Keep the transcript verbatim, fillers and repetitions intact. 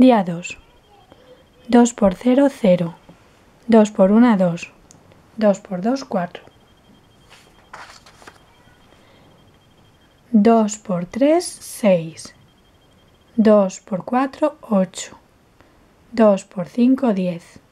Día dos. dos por cero, cero. dos por uno, dos. dos por dos, cuatro. dos por tres, seis. dos por cuatro, ocho. dos por cinco, diez.